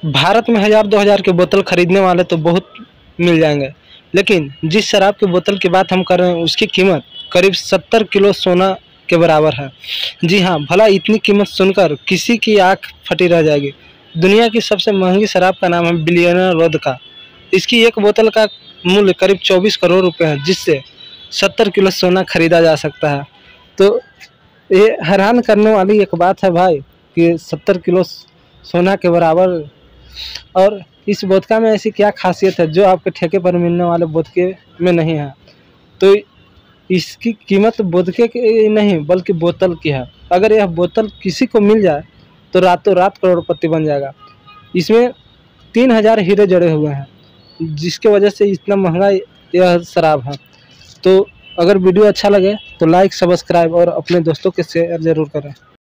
भारत में 1000-2000 की बोतल खरीदने वाले तो बहुत मिल जाएंगे, लेकिन जिस शराब की बोतल की बात हम कर रहे हैं उसकी कीमत करीब 70 किलो सोना के बराबर है। जी हाँ, भला इतनी कीमत सुनकर किसी की आंख फटी रह जाएगी। दुनिया की सबसे महंगी शराब का नाम है बिलियनर वोदका। इसकी एक बोतल का मूल्य करीब 24 करोड़ रुपए है, जिससे 70 किलो सोना खरीदा जा सकता है। तो ये हैरान करने वाली एक बात है भाई कि 70 किलो सोना के बराबर। और इस वोदका में ऐसी क्या खासियत है जो आपके ठेके पर मिलने वाले वोदके में नहीं है। तो इसकी कीमत वोदके की नहीं बल्कि बोतल की है। अगर यह बोतल किसी को मिल जाए तो रातों रात करोड़पति बन जाएगा। इसमें 3000 हीरे जड़े हुए हैं, जिसके वजह से इतना महंगा यह शराब है। तो अगर वीडियो अच्छा लगे तो लाइक, सब्सक्राइब और अपने दोस्तों के शेयर ज़रूर करें।